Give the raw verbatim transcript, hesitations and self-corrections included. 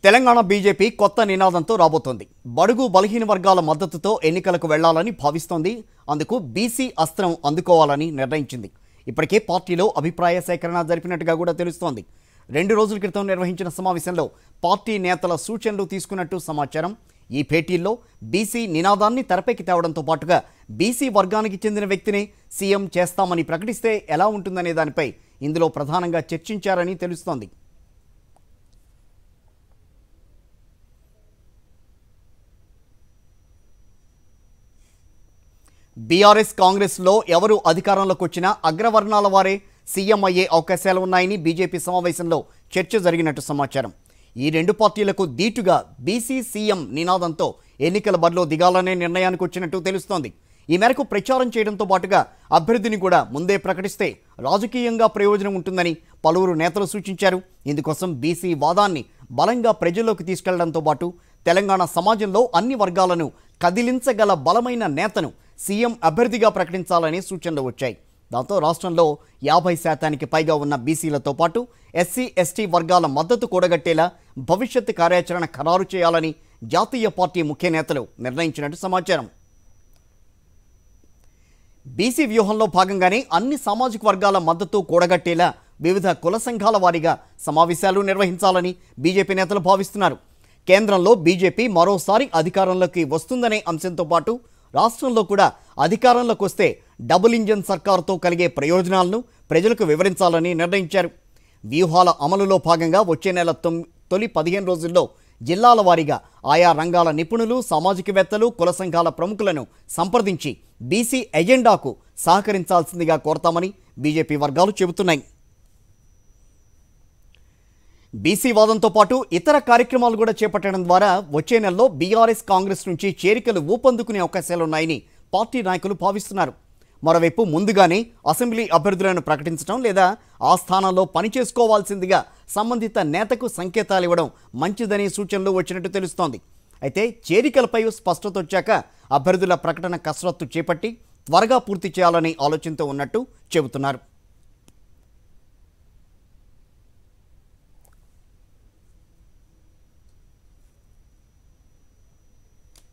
Telangana BJP కొత్త నినాదంతో రాబోతోంది. బడుగు బలహీన వర్గాల మద్దతుతో ఎన్నికలకు వెళ్లాలని భావిస్తోంది. అందుకు బీసీ అస్త్రం అందుకోవాలని నిర్ణయించింది. ఇప్పటికే పార్టీలో అభిప్రాయ సేకరణ జరిపినట్టుగా కూడా తెలుస్తోంది. రెండు రోజుల క్రితం నిర్వహించిన సమావేశంలో పార్టీ నేతల సూచనలు తీసుకున్నట్టు సమాచారం. ఈ భేటీల్లో బీసీ నినాదాన్ని తెరపైకి తేవడంతో పాటుగా బీసీ వర్గానికి చెందిన వ్యక్తిని సీఎం చేస్తామని ప్రకటిస్తే ఎలా ఉంటుందనే దానిపై ఇందులో ప్రధానంగా చర్చించారని తెలుస్తోంది. బీఆర్ఎస్ కాంగ్రెస్లో ఎవరు అధికారంలోకి వచ్చినా అగ్రవర్ణాల వారే సీఎం అయ్యే అవకాశాలు ఉన్నాయని బీజేపీ సమావేశంలో చర్చ జరిగినట్టు సమాచారం. ఈ రెండు పార్టీలకు దీటుగా బీసీ సీఎం నినాదంతో ఎన్నికల బరిలో దిగాలనే నిర్ణయానికి వచ్చినట్టు తెలుస్తోంది. ఈ మేరకు ప్రచారం చేయడంతో పాటుగా అభ్యర్థిని కూడా ముందే ప్రకటిస్తే రాజకీయంగా ప్రయోజనం ఉంటుందని పలువురు నేతలు సూచించారు. ఇందుకోసం బీసీ వాదాన్ని బలంగా ప్రజల్లోకి తీసుకెళ్లడంతో పాటు తెలంగాణ సమాజంలో అన్ని వర్గాలను కదిలించగల బలమైన నేతను సీఎం అభ్యర్థిగా ప్రకటించాలని సూచనలు వచ్చాయి. దాంతో రాష్ట్రంలో యాభై శాతానికి పైగా ఉన్న బీసీలతో పాటు ఎస్సీ ఎస్టీ వర్గాల మద్దతు కూడగట్టేలా భవిష్యత్తు కార్యాచరణ ఖరారు చేయాలని జాతీయ పార్టీ ముఖ్య నేతలు నిర్ణయించినట్టు సమాచారం. బీసీ వ్యూహంలో భాగంగానే అన్ని సామాజిక వర్గాల మద్దతు కూడగట్టేలా వివిధ కుల సంఘాల వారీగా సమావేశాలు నిర్వహించాలని బీజేపీ నేతలు భావిస్తున్నారు. కేంద్రంలో బీజేపీ మరోసారి అధికారంలోకి వస్తుందనే అంశంతో పాటు రాష్ట్రంలో కూడా అధికారంలోకి వస్తే డబుల్ ఇంజన్ సర్కారుతో కలిగే ప్రయోజనాలను ప్రజలకు వివరించాలని నిర్ణయించారు. వ్యూహాల అమలులో భాగంగా వచ్చే నెల తొలి పదిహేను రోజుల్లో జిల్లాల వారీగా ఆయా రంగాల నిపుణులు, సామాజికవేత్తలు, కుల సంఘాల ప్రముఖులను సంప్రదించి బీసీ ఎజెండాకు సహకరించాల్సిందిగా కోరతామని బీజేపీ వర్గాలు చెబుతున్నాయి. బీసీ వాదంతో పాటు ఇతర కార్యక్రమాలు కూడా చేపట్టడం ద్వారా వచ్చే నెలలో బీఆర్ఎస్ కాంగ్రెస్ నుంచి చేరికలు ఊపందుకునే అవకాశాలున్నాయని పార్టీ నాయకులు భావిస్తున్నారు. మరోవైపు ముందుగానే అసెంబ్లీ అభ్యర్థులను ప్రకటించడం లేదా ఆ స్థానంలో పనిచేసుకోవాల్సిందిగా సంబంధిత నేతకు సంకేతాలు ఇవ్వడం మంచిదనే సూచనలు వచ్చినట్టు తెలుస్తోంది. అయితే చేరికలపై స్పష్టత వచ్చాక అభ్యర్థుల ప్రకటన కసరత్తు చేపట్టి త్వరగా పూర్తి చేయాలనే ఆలోచనతో ఉన్నట్టు చెబుతున్నారు.